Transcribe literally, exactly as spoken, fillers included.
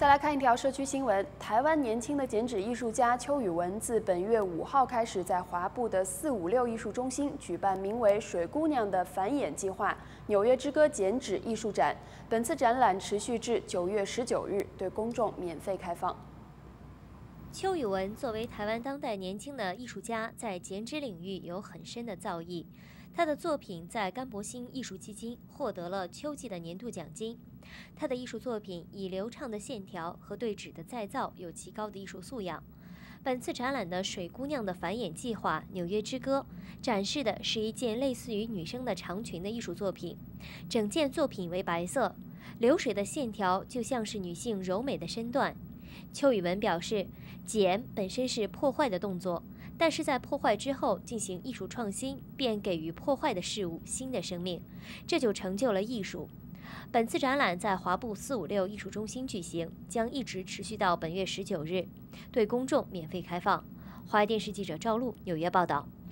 再来看一条社区新闻：台湾年轻的剪纸艺术家邱宇文自本月五号开始，在华埠的四五六艺术中心举办名为“水姑娘”的繁衍计划纽约之歌剪纸艺术展。本次展览持续至九月十九日，对公众免费开放。 邱宇文作为台湾当代年轻的艺术家，在剪纸领域有很深的造诣。他的作品在甘博新艺术基金获得了秋季的年度奖金。他的艺术作品以流畅的线条和对纸的再造有极高的艺术素养。本次展览的“水姑娘”的繁衍计划《纽约之歌》展示的是一件类似于女生的长裙的艺术作品，整件作品为白色，流水的线条就像是女性柔美的身段。 邱宇文表示，剪本身是破坏的动作，但是在破坏之后进行艺术创新，便给予破坏的事物新的生命，这就成就了艺术。本次展览在华埠四五六艺术中心举行，将一直持续到本月十九日，对公众免费开放。华视电视记者赵璐纽约报道。